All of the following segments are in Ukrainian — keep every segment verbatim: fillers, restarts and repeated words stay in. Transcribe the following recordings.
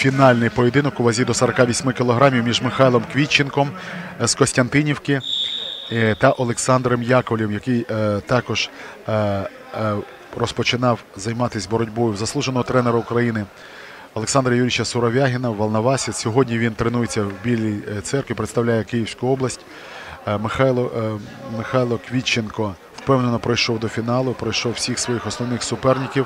фінальний поєдинок у вазі до сорока восьми кілограмів між Михайлом Квітченком з Костянтинівки та Олександром Яковлєвим, який також розпочинав займатися боротьбою в заслуженого тренера України Олександра Юрійовича Суровягіна в Волновасі. Сьогодні він тренується в Білій Церкві, представляє Київську область. Михайло, Михайло Квітченко впевнено пройшов до фіналу, пройшов всіх своїх основних суперників.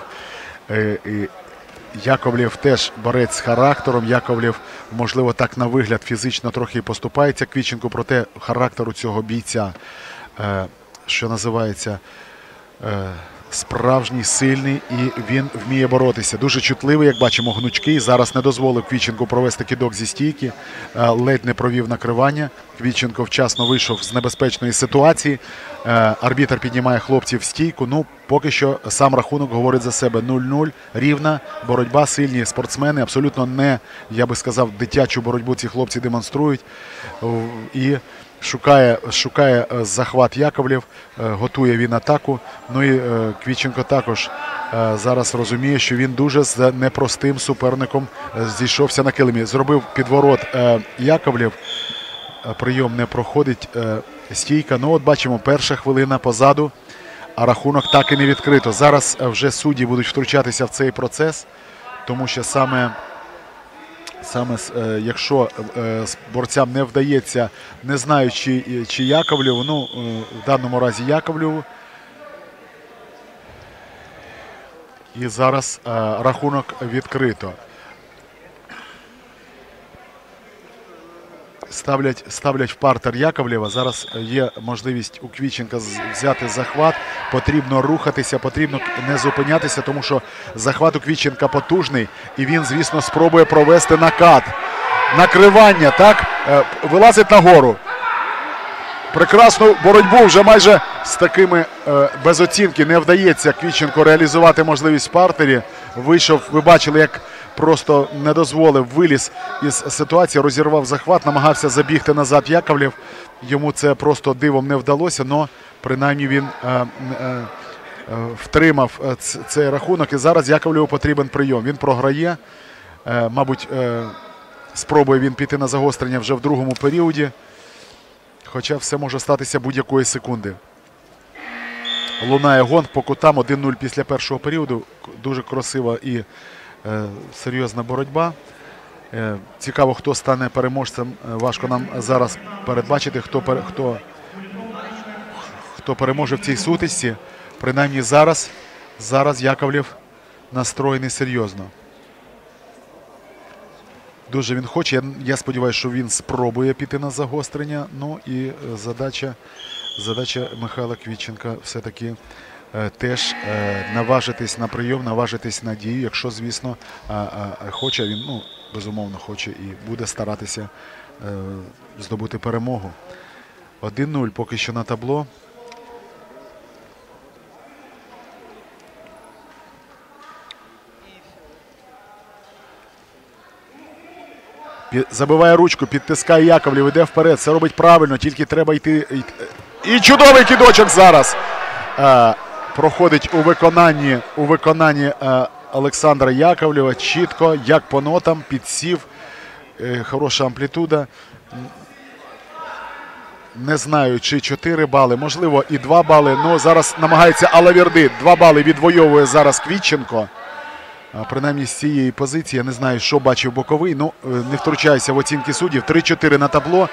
Яковлєв теж борець з характером. Яковлєв, можливо, так на вигляд фізично трохи поступається Квітченку, проте характеру цього бійця, що називається, справжній, сильний, і він вміє боротися. Дуже чутливий, як бачимо, гнучкий. Зараз не дозволив Квітченку провести кидок зі стійки, ледь не провів накривання. Квітченко вчасно вийшов з небезпечної ситуації. Арбітр піднімає хлопців в стійку. Ну, поки що сам рахунок говорить за себе. нуль-нуль, рівна боротьба, сильні спортсмени. Абсолютно не, я би сказав, дитячу боротьбу ці хлопці демонструють. І Шукає, шукає захват Яковлєв, готує він атаку. Ну і Квітченко також зараз розуміє, що він дуже з непростим суперником зійшовся на килимі. Зробив підворот Яковлєв, прийом не проходить, стійка. Ну от бачимо, перша хвилина позаду, а рахунок так і не відкрито. Зараз вже судді будуть втручатися в цей процес, тому що саме... Саме якщо борцям не вдається, не знаю, чи, чи Яковлєву, ну, в даному разі Яковлєву. І зараз рахунок відкрито. Ставлять, ставлять в партер Яковлєва. Зараз є можливість у Квітченка взяти захват. Потрібно рухатися, потрібно не зупинятися, тому що захват у Квітченка потужний. І він, звісно, спробує провести накат. Накривання, так? Вилазить нагору. Прекрасну боротьбу вже майже з такими без оцінки не вдається Квітченко реалізувати можливість в партері. Вийшов, ви бачили, як просто не дозволив, виліз із ситуації, розірвав захват, намагався забігти назад Яковлєв. Йому це просто дивом не вдалося, але принаймні він е, е, втримав цей рахунок. І зараз Яковлєву потрібен прийом. Він програє, е, мабуть, е, спробує він піти на загострення вже в другому періоді. Хоча все може статися будь-якої секунди. Лунає гонг по кутам, один нуль після першого періоду. Дуже красива і е, серйозна боротьба. Е, цікаво, хто стане переможцем. Важко нам зараз передбачити, хто, хто, хто переможе в цій сутичці. Принаймні зараз, зараз Яковлєв настроєний серйозно. Дуже він хоче. Я, я сподіваюся, що він спробує піти на загострення. Ну і задача, задача Михайла Квітченка все-таки е, теж е, наважитись на прийом, наважитись на дію, якщо, звісно, е, е, хоче. Він, ну, безумовно, хоче і буде старатися е, здобути перемогу. один нуль поки що на табло. Забиває ручку, підтискає Яковлєв, йде вперед. Це робить правильно, тільки треба йти. І чудовий кидочок зараз е, проходить у виконанні, у виконанні е, Олександра Яковлєва. Чітко, як по нотам, підсів. Е, хороша амплітуда. Не знаю, чи чотири бали, можливо, і два бали. Ну, зараз намагається Алаверди. два бали відвоює зараз Квітченко. Принаймні з цієї позиції, я не знаю, що бачив боковий, ну, не втручаюся в оцінки суддів. три-чотири на табло.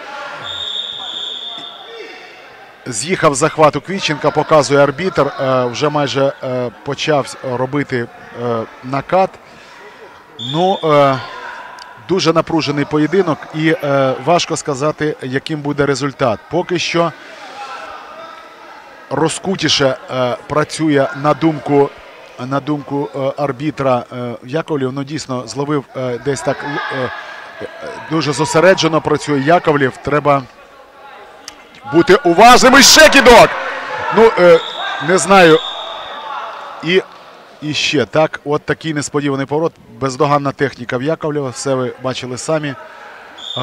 З'їхав захват у Квітченка, показує арбітр. Вже майже почав робити накат. Ну, дуже напружений поєдинок і важко сказати, яким буде результат. Поки що розкутіше працює на думку На думку арбітра Яковлєв. Ну, дійсно, зловив десь так, дуже зосереджено працює Яковлєв. Треба бути уважним. І ще кидок! Ну, не знаю. І, і ще, так, от такий несподіваний поворот. Бездоганна техніка в Яковлєва. Все ви бачили самі.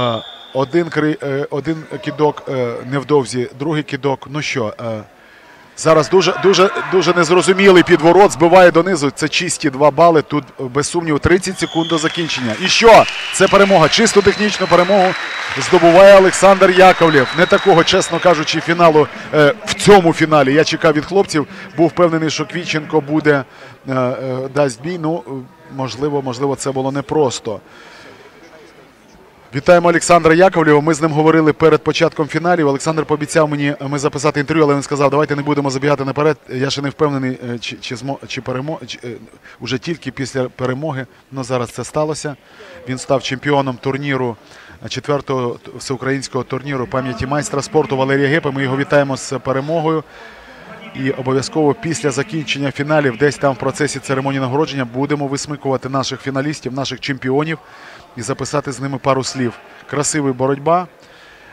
Один, один кидок невдовзі, другий кидок. Ну що, Зараз дуже, дуже, дуже незрозумілий підворот, збиває донизу. Це чисті два бали. Тут, без сумніву, тридцять секунд до закінчення. І що? Це перемога. Чисто технічну перемогу здобуває Олександр Яковлєв. Не такого, чесно кажучи, фіналу е, в цьому фіналі. Я чекав від хлопців. Був впевнений, що Квітченко буде, е, е, дасть бій. Ну, можливо, можливо, це було непросто. Вітаємо Олександра Яковлєва. Ми з ним говорили перед початком фіналів. Олександр пообіцяв мені ми записати інтерв'ю, але він сказав, давайте не будемо забігати наперед. Я ще не впевнений, чи, чи, змо, чи перемо, чи, уже тільки після перемоги. Ну, зараз це сталося. Він став чемпіоном турніру, четвертого всеукраїнського турніру пам'яті майстра спорту Валерія Гепи. Ми його вітаємо з перемогою. І обов'язково після закінчення фіналів, десь там в процесі церемонії нагородження, будемо висмикувати наших фіналістів, наших чемпіонів і записати з ними пару слів. Красива боротьба.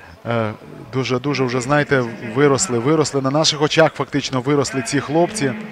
Дуже-дуже вже, знаєте, виросли, виросли на наших очах, фактично виросли ці хлопці.